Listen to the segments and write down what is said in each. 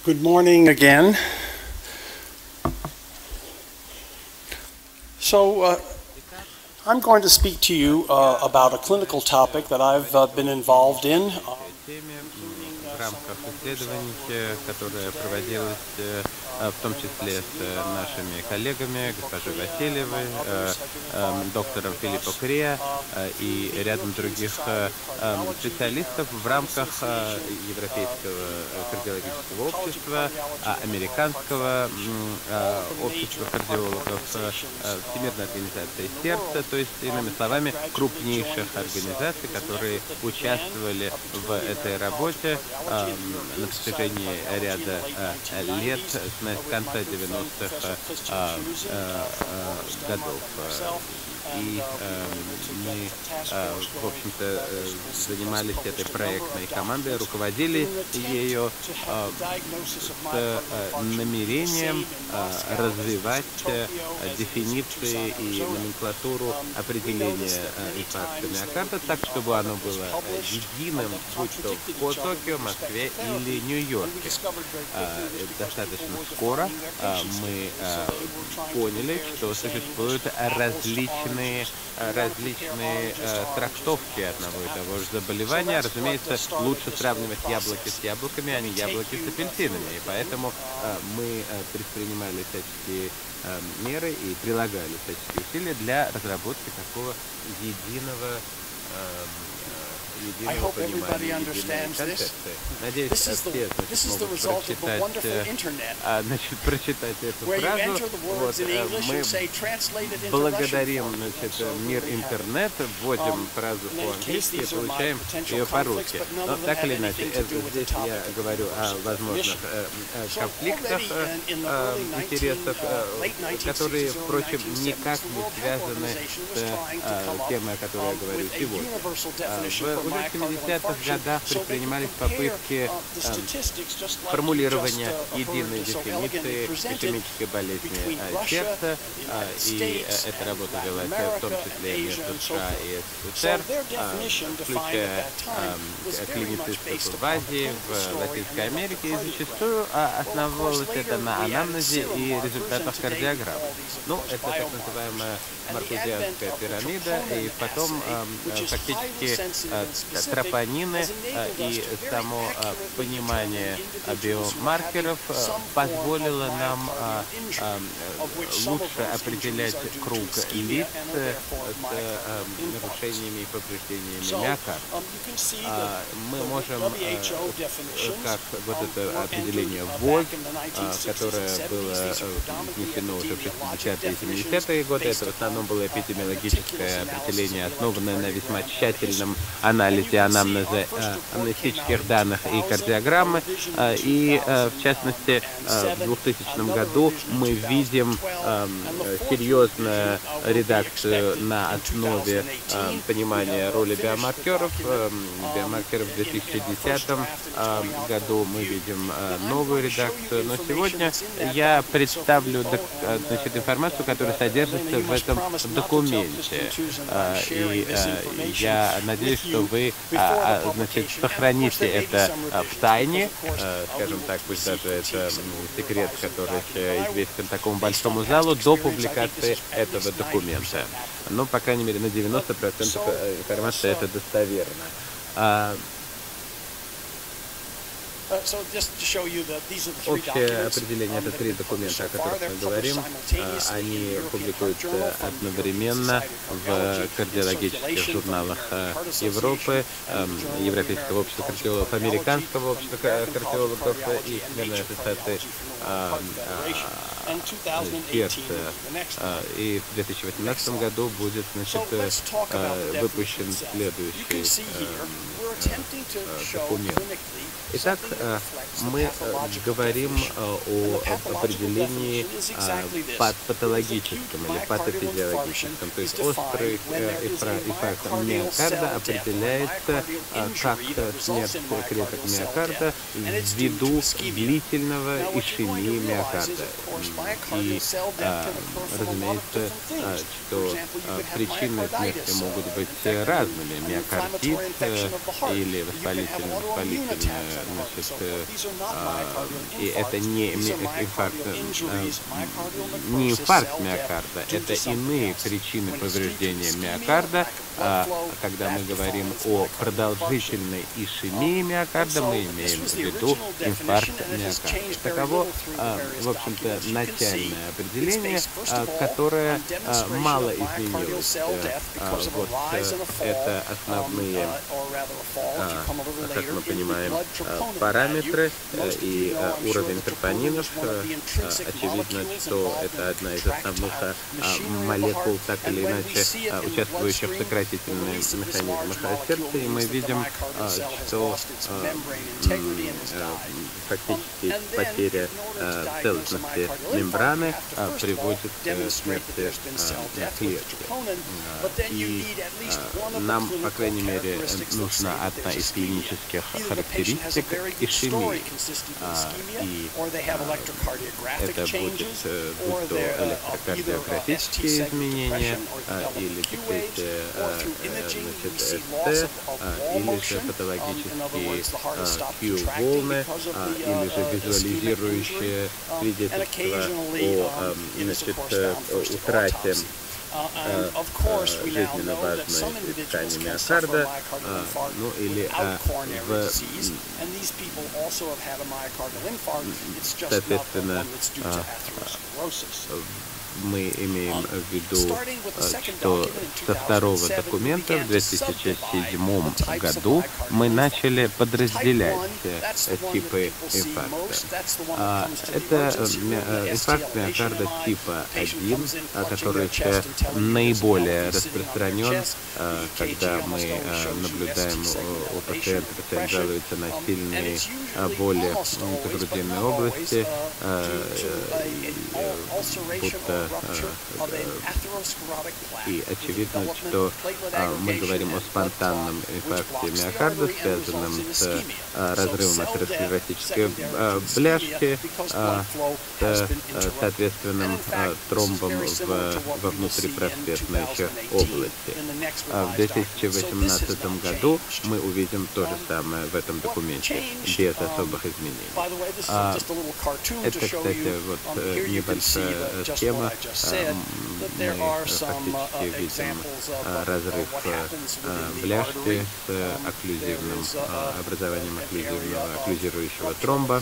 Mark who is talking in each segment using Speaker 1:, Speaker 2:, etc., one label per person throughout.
Speaker 1: Good morning again. I'm going to speak to you about a clinical topic that I've been involved in.
Speaker 2: В рамках исследований, которое проводилось в том числе с нашими коллегами, госпожой Васильевой, доктором Филиппо Креа и рядом других специалистов в рамках Европейского кардиологического общества, Американского общества кардиологов, Всемирной организации сердца, то есть, иными словами, крупнейших организаций, которые участвовали в этой работе на протяжении ряда лет, с конца 90-х годов. И мы, в общем-то, занимались этой проектной командой, руководили ею с намерением развивать дефиниции и номенклатуру определения инфаркта миокарда так, чтобы оно было единым, будь то по Токио, Москве или Нью-Йорке. Достаточно скоро мы поняли, что существуют различные трактовки одного и того же заболевания. Разумеется, лучше сравнивать яблоки с яблоками, а не яблоки с апельсинами. И поэтому мы предпринимали всяческие меры и прилагали всяческие усилия для разработки такого единого понимания, единой концепции. Надеюсь, все могут прочитать эту фразу. Мы благодарим мир интернет, вводим фразу по-английски и получаем ее по-русски. Но так или иначе, здесь я говорю о возможных конфликтах интересов, которые, впрочем, никак не связаны с темой, о которой я говорю сегодня. Уже в 70-х годах предпринимались попытки формулирования единой дефиниции ишемической болезни сердца, и эта работа велась в том числе между США и СССР, включая клиницистов в Азии, в Латинской Америке, и зачастую основывалось это на анамнезе и результатах кардиограмм. Ну, это так называемая маркузианская пирамида, и потом фактически тропонины и само понимание биомаркеров позволило нам лучше определять круг лиц с нарушениями и повреждениями миокарда. Мы можем, как вот это определение ВОЗ, которое было внесено уже в 60-е и 70-е годы, это в основном было эпидемиологическое определение, основанное на весьма тщательном анализе анамнеза, амнестических данных и кардиограммы. И, в частности, в 2000 году мы видим серьезную редакцию на основе понимания роли биомаркеров. Биомаркеров в 2010 году мы видим новую редакцию. Но сегодня я представлю информацию, которая содержится в этом документе. И я надеюсь, что вы сохраните это в тайне, скажем так, пусть даже это секрет, который известен такому большому залу, до публикации этого документа. Ну, по крайней мере, на 90% информация это достоверна. Общее определение — это 3 документа, о которых мы говорим. Они публикуются одновременно в кардиологических журналах Европы, Европейского общества кардиологов, Американского общества кардиологов и Всемирной ассоциации сердца. И в 2018 году будет, выпущен следующий документ. Итак, мы говорим о определении патологическом или патофизиологическом, то есть острый инфаркт миокарда определяется как смерть клеток миокарда ввиду длительного ишемии миокарда. И, разумеется, что причины смерти могут быть разными. Миокардит или воспалительная, и это не инфаркт миокарда, это иные причины повреждения миокарда. Когда мы говорим о продолжительной ишемии миокарда, мы имеем в виду инфаркт миокарда. Таково, в общем-то, начальное определение, которое мало изменилось. Вот это основные, как мы понимаем, параметры и уровень тропонинов. Очевидно, что это одна из основных молекул, так или иначе, участвующих в сократительных механизмах сердца, и мы видим, что фактически потеря целостности мембраны приводит к смерти клетки. И нам, по крайней мере, нужна одна из клинических характеристик ишемии. И это будет будь то электрокардиографические изменения или дефекция СТ, или же патологические Q-волны, или же визуализирующие свидетельства о утрате жизненно важной ткани миокарда, ну или соответственно, мы имеем в виду, что со второго документа в 2007 году мы начали подразделять типы инфаркта. Это инфаркт миокарда типа 1, который наиболее распространен, когда мы наблюдаем у пациента, пациент жалуется на сильные боли в грудинной области, будто и очевидно, что мы говорим о спонтанном инфаркте миокарда, связанном с разрывом атеросклеротической бляшки, с соответственным тромбом во внутрипросветной области. В 2018 году мы увидим то же самое в этом документе, без особых изменений. Это, кстати, вот небольшая схема. Мы фактически видим разрыв бляшки с окклюзивным образованием окклюзирующего тромба.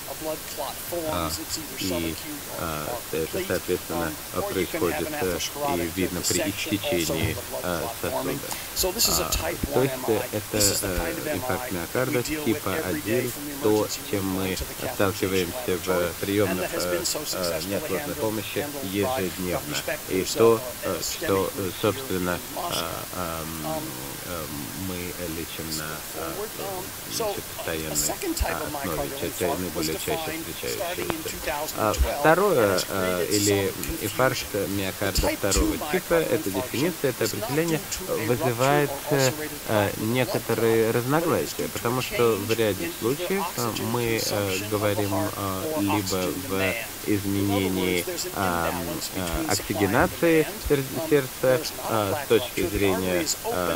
Speaker 2: И это, соответственно, происходит и видно при истечении сосуда. То есть это инфаркт миокарда типа 1, то, с чем мы сталкиваемся в приемных неотложной помощи ежедневно. И то, что, собственно, мы лечим на постоянной основе, наиболее чаще встречающиеся. Второе, или инфаркт миокарда второго типа, эта дефиниция, это определение вызывает некоторые разногласия, потому что в ряде случаев мы говорим либо в изменении оксигенации сердца с точки зрения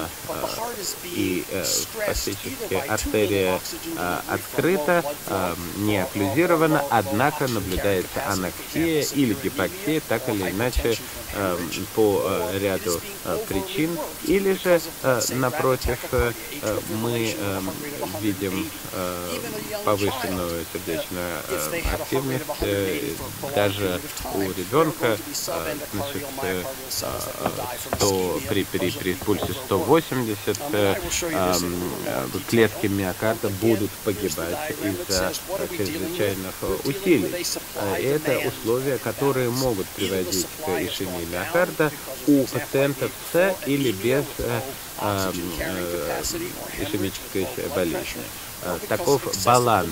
Speaker 2: и фактически артерия открыта, не окклюзирована, однако наблюдается аноксия или гипоксия, так или иначе по ряду причин, или же напротив мы видим повышенную сердечную активность даже у ребенка, значит, при пульсе 180 клетки миокарда будут погибать из-за чрезвычайных усилий. И это условия, которые могут приводить к ишемии миокарда у пациентов с или без ишемической болезни. Таков баланс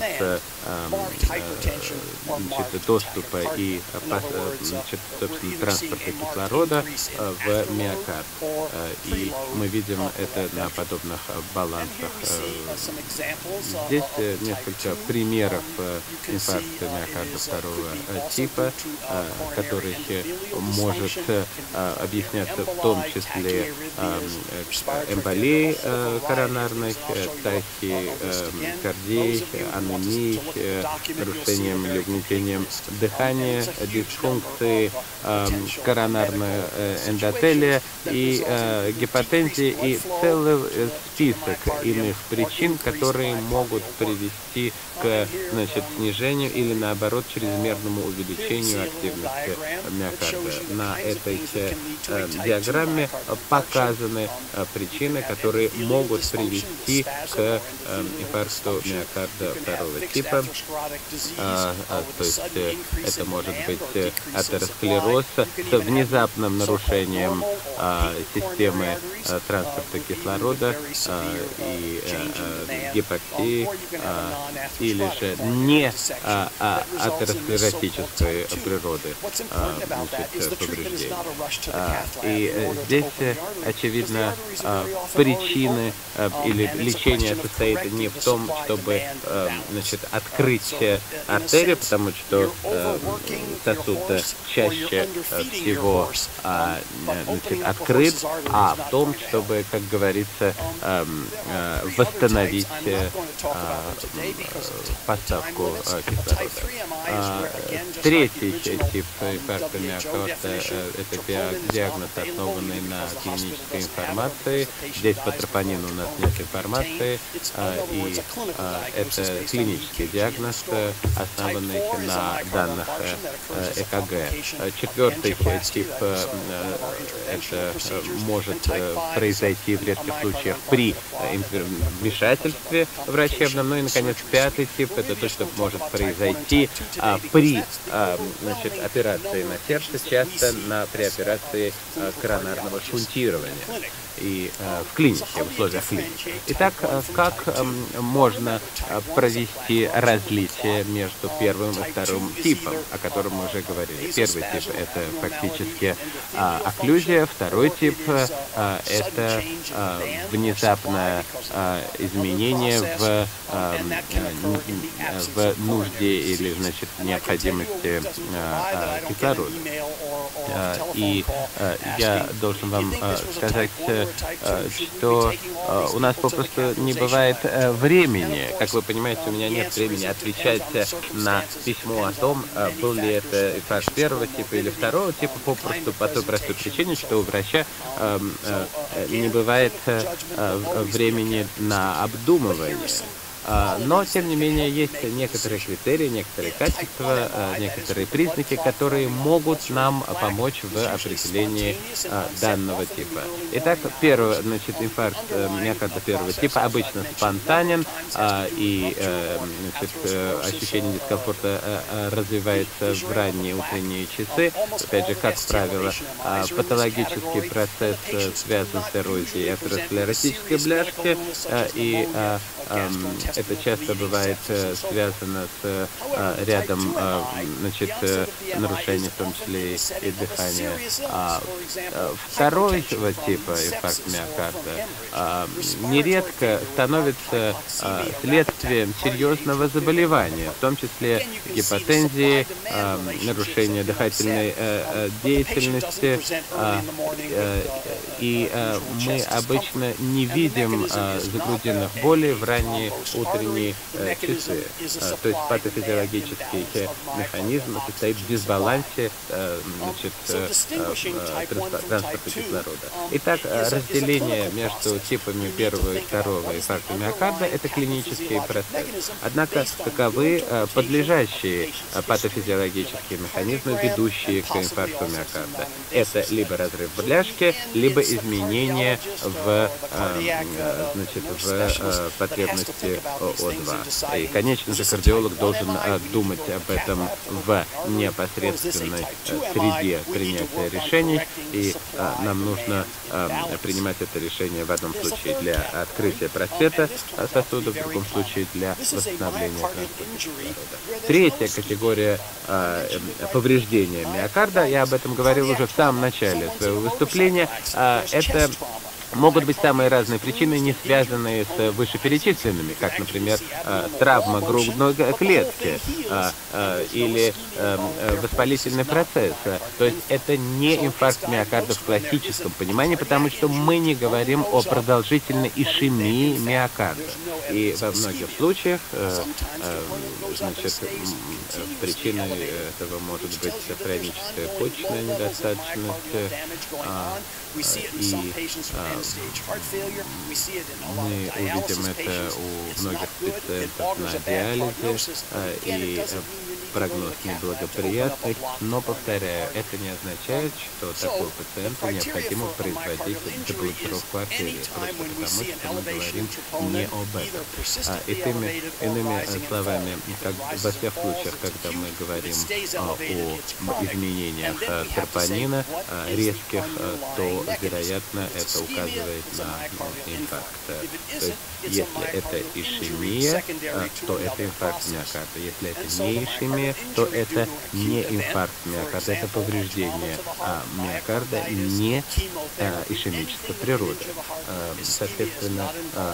Speaker 2: доступа и собственно, транспорта кислорода в миокард. И мы видим это на подобных балансах. Здесь несколько примеров инфаркта миокарда второго типа, который может объясняться в том числе эмболией коронарной, тахикардией, анемией, нарушением или угнетением дыхания, дисфункцией коронарной эндотелия и гипотензии, и целый список иных причин, которые могут привести к снижению или наоборот чрезмерному увеличению активности миокарда. На этой диаграмме показаны причины, которые могут привести к инфаркту миокарда второго типа. То есть это может быть атеросклероз с внезапным нарушением системы транспорта кислорода и гипоксии, или же не атеросклеротической природы повреждений. И здесь, очевидно, причины или лечение состоит не в том, чтобы открыть артерию, потому что сосуд чаще всего открыт, а в том, чтобы, как говорится, восстановить поставку кислорода. Третий тип инфаркта миокарда – это диагноз, основанный на клинической информации. Здесь по тропонину у нас нет информации, и это клинический диагноз, основанный на данных ЭКГ. Четвертый тип – это может произойти в редких случаях при вмешательстве врачебном. Ну и, наконец, пятый тип – это то, что может произойти при операции на сердце, часто при операции коронарного шунтирования и в клинике, в условиях клиники. Итак, как можно провести различие между первым и вторым типом, о котором мы уже говорили? Первый тип – это фактически окклюзия, второй тип – это внезапное изменение в нужде или, необходимости кислорода. И я должен вам сказать, что у нас попросту не бывает времени. Как вы понимаете, у меня нет времени отвечать на письмо о том, был ли это инфаркт первого типа или второго типа, попросту по той простой причине, что у врача не бывает времени на обдумывание. Но, тем не менее, есть некоторые критерии, некоторые качества, некоторые признаки, которые могут нам помочь в определении данного типа. Итак, первый, инфаркт миокарда первого типа обычно спонтанен, и ощущение дискомфорта развивается в ранние утренние часы. Опять же, как правило, патологический процесс связан с эрозией атеросклеротической бляшки, и это часто бывает связано с рядом нарушений, в том числе и дыхания. Второго типа инфаркт миокарда нередко становится следствием серьезного заболевания, в том числе гипотензии, нарушения дыхательной деятельности, и мы обычно не видим загрудинных болей в ранние утренние часы. То есть патофизиологический механизм состоит в дисбалансе транспорта кислорода. Итак, разделение между типами первого и второго инфаркта миокарда – это клинический процесс. Однако таковы подлежащие патофизиологические механизмы, ведущие к инфаркту миокарда. Это либо разрыв бляшки, либо изменения в потребности О2. И, конечно же, кардиолог должен думать об этом в непосредственной среде принятия решений, и нам нужно принимать это решение в одном случае для открытия просвета сосуда, в другом случае для восстановления транспортного кислорода. Третья категория повреждения миокарда, я об этом говорил уже в самом начале своего выступления, это могут быть самые разные причины, не связанные с вышеперечисленными, как, например, травма грудной клетки или воспалительный процесс. То есть это не инфаркт миокарда в классическом понимании, потому что мы не говорим о продолжительной ишемии миокарда. И во многих случаях причиной этого может быть хроническая почечная недостаточность, и мы увидим это у многих пациентов на диализе, и прогноз неблагоприятный, но, повторяю, это не означает, что такому пациенту необходимо производить деблокировку артерии, просто потому что мы говорим не об этом. Иными словами, во всех случаях, когда мы говорим о изменениях тропонина резких, то, вероятно, это указывает на инфаркт. То есть, если это ишемия, то это инфаркт миокарда. Если это не ишемия, то это не инфаркт миокарда, это повреждение миокарда не ишемической природы. Соответственно,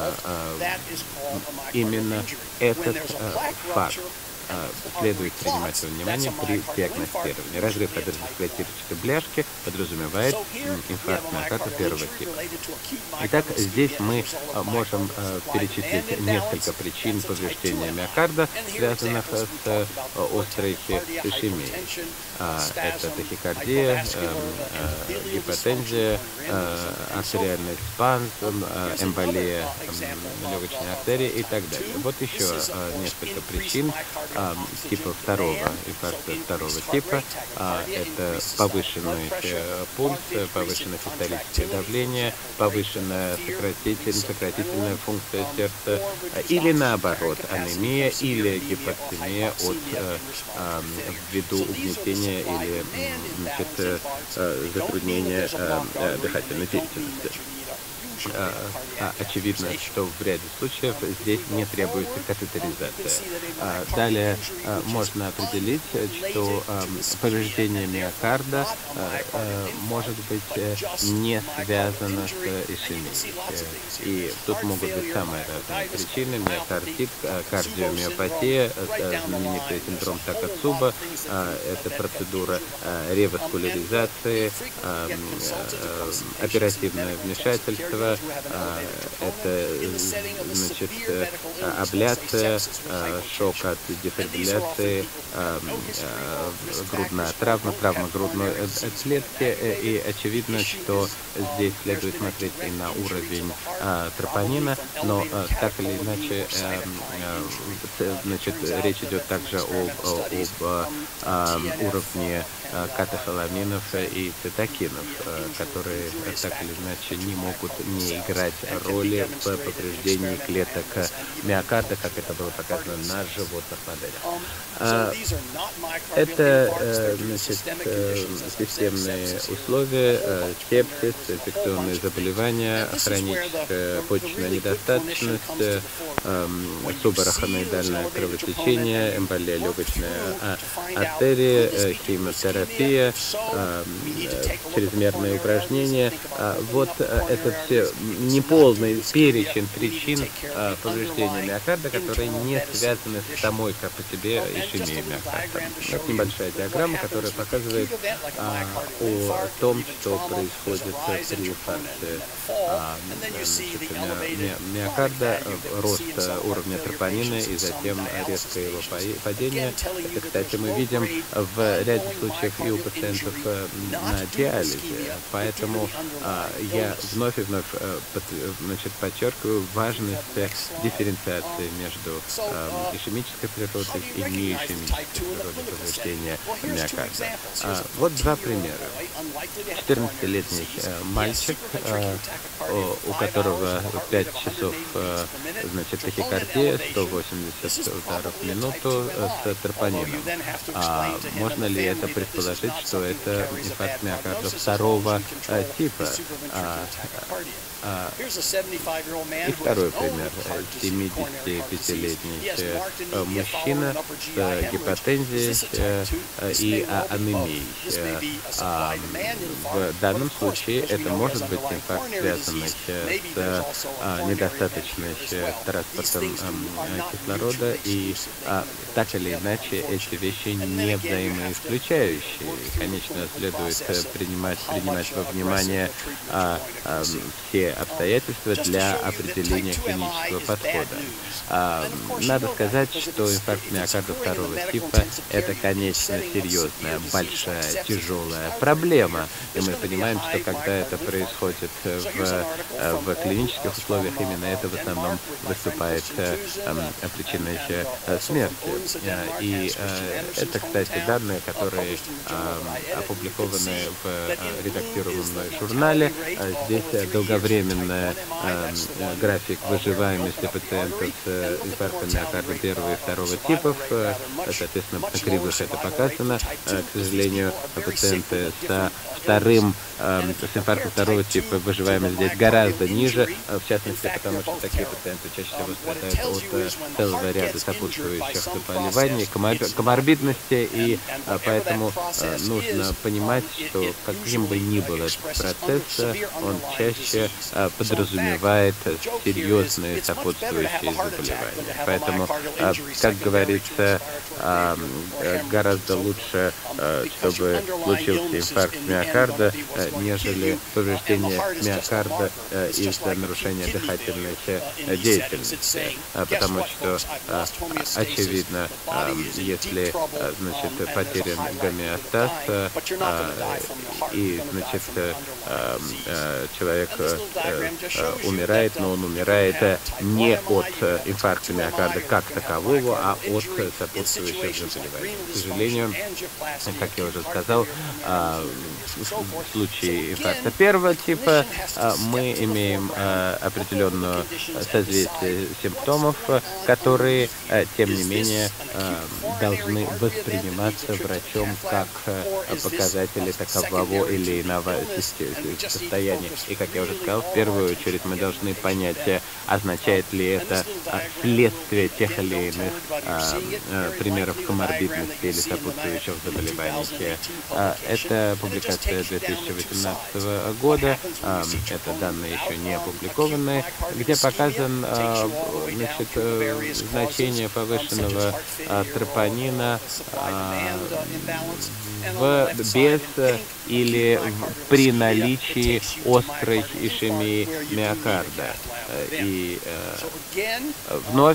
Speaker 2: именно этот факт следует принимать во внимание при диагностировании. Разрыв атеросклеротической бляшки подразумевает инфаркт миокарда первого типа. Итак, здесь мы можем перечислить несколько причин повреждения миокарда, связанных с острой ишемией. Это тахикардия, гипотензия, артериальный спазм, эмболия легочной артерии и так далее. Вот еще несколько причин типа инфаркта второго типа. Это повышенный пульс, повышенное систолическое давление, повышенная сократительная функция сердца, или наоборот, анемия или гипоксемия ввиду угнетения или затруднения дыхательной деятельности. Очевидно, что в ряде случаев здесь не требуется катетеризация. Далее можно определить, что повреждение миокарда может быть не связано с ишемией. И тут могут быть самые разные причины: миокардит, кардиомиопатия, знаменитый синдром Такацуба, это процедура реваскуляризации, оперативное вмешательство, это, абляция, шок от дефибрилляции, грудная травма грудной клетки, и очевидно, что здесь следует смотреть и на уровень тропонина, но так или иначе, речь идет также об уровне катехоламинов и цитокинов, которые так или иначе не могут не играть роли в повреждении клеток миокарда, как это было показано на животных моделях. Это системные условия: сепсис, инфекционные заболевания, хроническая почечная недостаточность, субарахноидальное кровотечение, эмболия легочной артерии, химиотерапия, чрезмерные упражнения. Вот это все неполный перечень причин повреждения миокарда, которые не связаны с самой по себе ишемией миокарда. Это небольшая диаграмма, которая показывает о том, что происходит при инфаркте миокарда, рост уровня тропонина и затем резкое его падение. Это, кстати, мы видим в ряде случаев случаях и у пациентов на диализе. Поэтому я вновь и вновь подчеркиваю важность дифференциации между ишемической природой и неишемической природой повреждения миокарда. Вот два примера. 14-летний мальчик, у которого 5 часов тахикардия, 180 ударов в минуту с тропонином. Можно ли это предположить, что это инфаркт миокарда второго типа? И второй пример. 75-летний мужчина с гипотензией и анемией. В данном случае это может быть инфаркт, связанный с недостаточным транспортом кислорода, и так или иначе эти вещи не взаимоисключающие. Конечно, следует принимать во внимание все обстоятельства для определения клинического подхода. Надо сказать, что инфаркт миокарда второго типа – это, конечно, серьезная, большая, тяжелая проблема. И мы понимаем, что когда это происходит в клинических условиях, именно это в основном выступает причиной смерти. И это, кстати, данные, которые опубликованы в редактируемом журнале. Здесь долговременный график выживаемости пациентов с инфарктом миокарда первого и второго типов. Соответственно, на кривых это показано. К сожалению, пациенты с инфарктом второго типа выживаемость здесь гораздо ниже, в частности, потому что такие пациенты чаще всего страдают от целого ряда сопутствующих заболеваний, коморбидности, и поэтому нужно понимать, что каким бы ни был этот процесс, он чаще подразумевает серьезные сопутствующие заболевания. Поэтому, как говорится, гораздо лучше, чтобы случился инфаркт миокарда, нежели повреждение миокарда из-за нарушения дыхательной деятельности. Потому что, очевидно, если потерян гомеостаз и человек умирает, но он умирает не от инфаркта миокарда как такового, а от сопутствующих заболеваний. К сожалению, как я уже сказал, в случае инфаркта первого типа мы имеем определенное созвездие симптомов, которые, тем не менее, должны восприниматься врачом как показатели такового или иного состояния. И, как я уже сказал, в первую очередь мы должны понять, означает ли это следствие тех или иных примеров коморбидности или сопутствующих заболеваний. Это публикация 2018 года, это данные еще не опубликованные, где показан значение повышенного тропонина без или при наличии острой ишемии миокарда. И вновь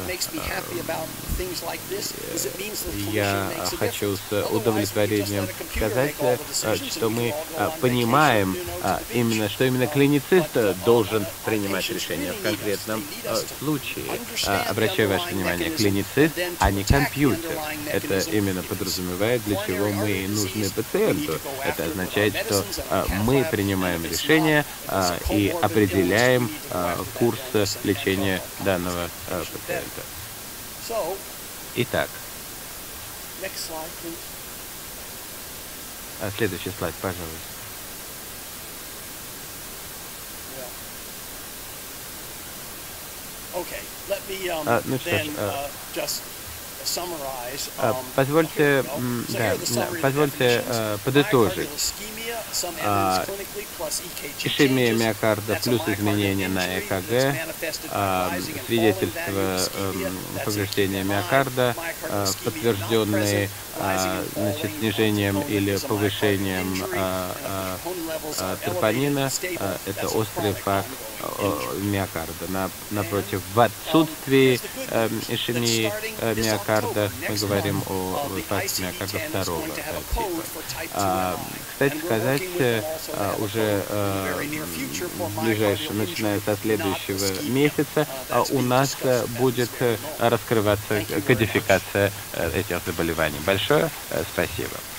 Speaker 2: я хочу с удовлетворением сказать, что мы понимаем, что именно клиницист должен принимать решение в конкретном случае. Обращаю ваше внимание, клиницист, а не компьютер. Это именно подразумевает, для чего мы нужны пациенту. Это означает, что мы принимаем решение и определяем курс лечения данного пациента. Итак, следующий слайд, пожалуйста. Ну что ж, позвольте подытожить. Ишемия миокарда плюс изменения на ЭКГ, свидетельство повреждения миокарда, подтвержденные снижением или повышением тропонина, это острый инфаркт миокарда. Напротив, в отсутствии ишемии миокарда миокарда, мы говорим о инфаркте миокарда второго типа. Кстати сказать, уже ближайшее, начиная со следующего месяца, у нас будет раскрываться кодификация этих заболеваний. Большое спасибо.